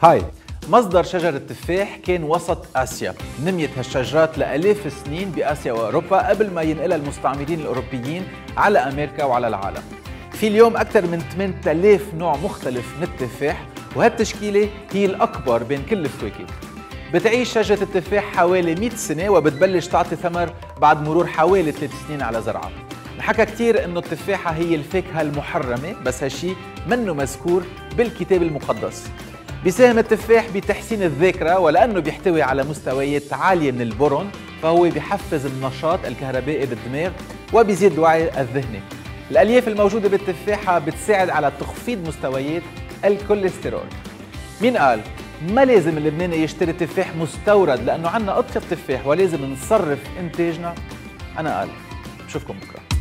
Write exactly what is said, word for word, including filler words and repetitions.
هاي مصدر شجر التفاح كان وسط آسيا. نميت هالشجرات لآلاف السنين بآسيا وأوروبا قبل ما ينقلها المستعمرين الأوروبيين على أمريكا وعلى العالم. في اليوم أكثر من ثمانية آلاف نوع مختلف من التفاح، وهالتشكيلة هي الأكبر بين كل الفواكه. بتعيش شجرة التفاح حوالي مئة سنة وبتبلش تعطي ثمر بعد مرور حوالي ثلاث سنين على زرعها. نحكى كثير إنه التفاحة هي الفاكهة المحرمة، بس هالشي منه مذكور بالكتاب المقدس. بيساهم التفاح بتحسين الذاكرة، ولأنه بيحتوي على مستويات عالية من البورون فهو بيحفز النشاط الكهربائي بالدماغ وبيزيد الوعي الذهني. الألياف الموجودة بالتفاحة بتساعد على تخفيض مستويات الكوليسترول. مين قال ما لازم اللبناني يشتري تفاح مستورد لأنه عنا أطيب تفاح ولازم نصرف إنتاجنا؟ أنا قال. بشوفكم بكرة.